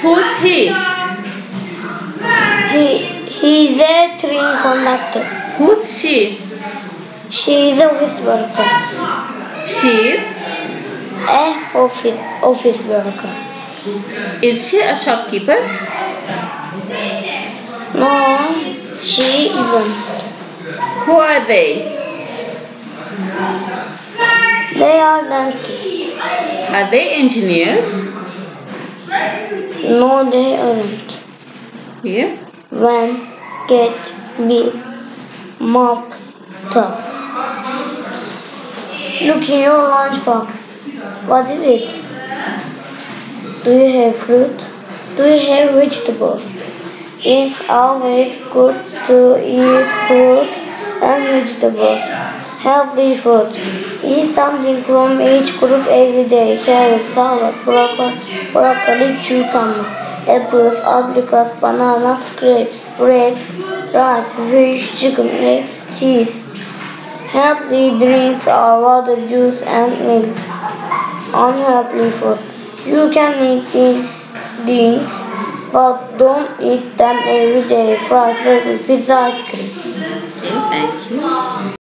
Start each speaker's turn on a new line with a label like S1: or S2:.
S1: Who's he?
S2: He is a train conductor.
S1: Who's she?
S2: She is a office worker.
S1: She's.
S2: A office worker.
S1: Is she a shopkeeper?
S2: No, she isn't.
S1: Who are they?
S2: They are dentists.
S1: Are they engineers?
S2: No, they aren't.
S1: Yeah.
S2: When get be mopped up. Look in your lunchbox. What is it? Do you have fruit? Do you have vegetables? It's always good to eat fruit and vegetables. Healthy food. Eat something from each group every day. Carrot, salad, broccoli, cucumber, apples, apricots, bananas, grapes, bread, rice, fish, chicken, eggs, cheese. Healthy drinks are water, juice, and milk. Unhealthy food. You can eat these things, but don't eat them every day. Fried burger, pizza, ice cream.
S1: Okay, thank you.